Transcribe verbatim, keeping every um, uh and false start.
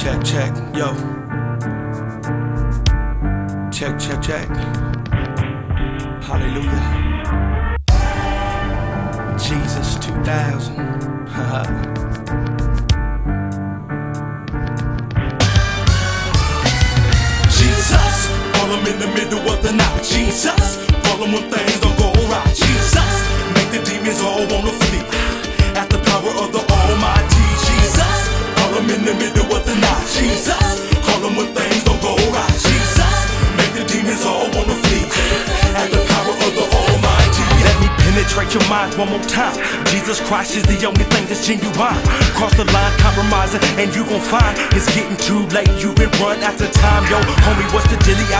Check, check, yo. Check, check, check. Hallelujah. Jesus two thousand. Jesus, call him in the middle of the night. Jesus, call him when things don't go right. Jesus, make the demons all wanna flee at the power of the Almighty. Jesus, call him in the middle of the night. Jesus, call him when things don't go right. Jesus, make the demons all wanna flee at the power of the Almighty. Let me penetrate your mind one more time. Jesus Christ is the only thing that's genuine. Cross the line, compromising, and you gon' find it's getting too late. You've been run after time, yo, homie. What's the dilly?